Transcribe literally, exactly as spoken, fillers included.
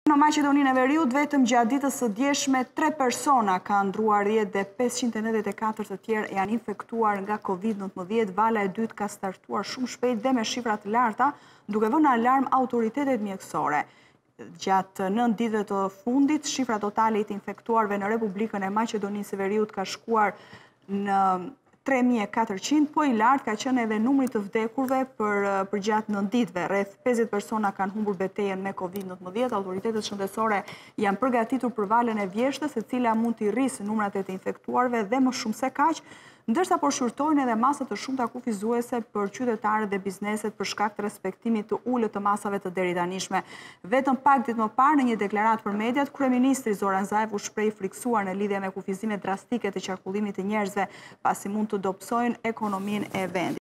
Në Maqedoninë e Veriut, vetëm gjatë ditës së djeshme, tre persona kanë ndruar jetë dhe pesëqind e nëntëdhjetë e katër të tjerë janë infektuar nga kovid nëntëmbëdhjetë. Vala e dytë ka startuar shumë shpejt dhe me shifra të larta, duke vënë alarm autoritetet mjekësore. Gjatë nëntë ditëve të fundit, shifra totale të infektuarve në Republikën e Maqedonisë së Veriut ka shkuar në tre mijë e katërqind, po i lartë ka qenë edhe numri të vdekurve për, për gjatë nëntë ditëve. Rreth pesëdhjetë persona kanë humbur betejën me kovid nëntëmbëdhjetë. Autoritetet shëndetësore janë përgatitur për valën e vjeshtës, e cila mund të rrisë numrat e të infektuarve dhe më shumë se kaq, ndërsa po shurtojnë edhe masat të shumta kufizuese për qytetarët dhe bizneset për shkak të respektimit të ulët të masave të deritanishme. Vetëm pak ditë më parë, në një deklaratë për mediat, kryeministri Zoran Zaev u shpreh friksuar në lidhje me kufizimet drastike të qarkullimit të njerëzve, pasi mund të dobësojnë ekonominë e vendit.